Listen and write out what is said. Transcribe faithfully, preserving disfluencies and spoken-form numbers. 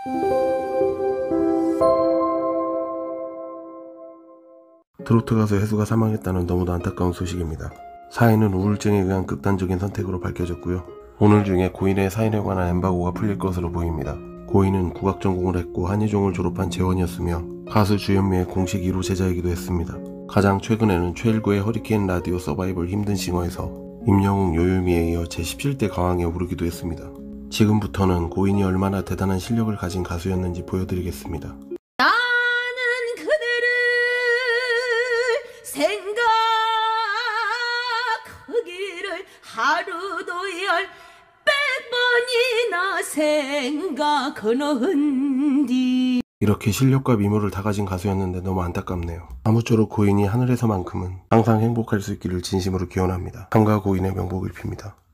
트로트 가수 해수가 사망했다는 너무도 안타까운 소식입니다. 사인은 우울증에 의한 극단적인 선택으로 밝혀졌고요. 오늘 중에 고인의 사인에 관한 엠바고가 풀릴 것으로 보입니다. 고인은 국악 전공을 했고 한예종을 졸업한 재원이었으며 가수 주현미의 공식 일 호 제자이기도 했습니다. 가장 최근에는 최일구의 허리케인 라디오 서바이벌 힘든싱어에서 임영웅, 요요미에 이어 제십칠 대 가왕에 오르기도 했습니다. 지금부터는 고인이 얼마나 대단한 실력을 가진 가수였는지 보여드리겠습니다. 나는 그대를 생각하기를 하루도 열백 번이나 생각하는디. 이렇게 실력과 미모를 다 가진 가수였는데 너무 안타깝네요. 아무쪼록 고인이 하늘에서만큼은 항상 행복할 수 있기를 진심으로 기원합니다. 삼가 고인의 명복을 빕니다.